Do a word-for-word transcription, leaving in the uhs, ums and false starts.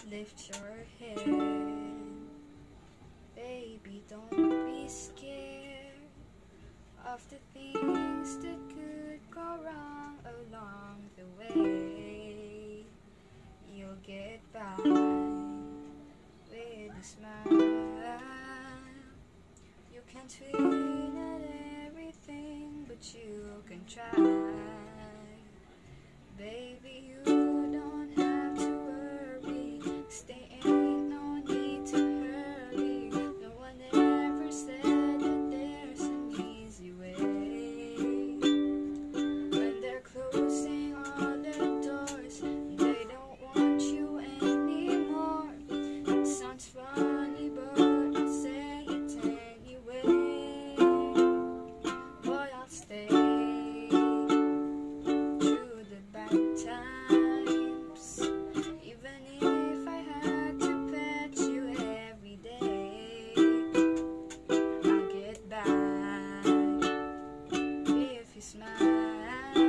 lift your head. Baby, don't be scared of the things that could go wrong along the way. You'll get by with a smile. You can't win at everything, but you can try. Baby, you don't have to worry. Stay ain't no need to hurry. No one ever said that there's an easy way. When they're closing all the doors, they don't want you anymore. It sounds funny, but I'll say it anyway. Boy, I'll stay through the bad times, even if I had to pet you every day. I'll get back if you smile.